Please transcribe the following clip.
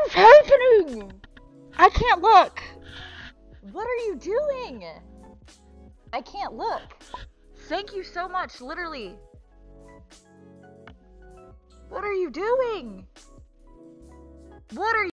is happening? I can't look. What are you doing? I can't look. Thank you so much, literally. What are you doing? What are you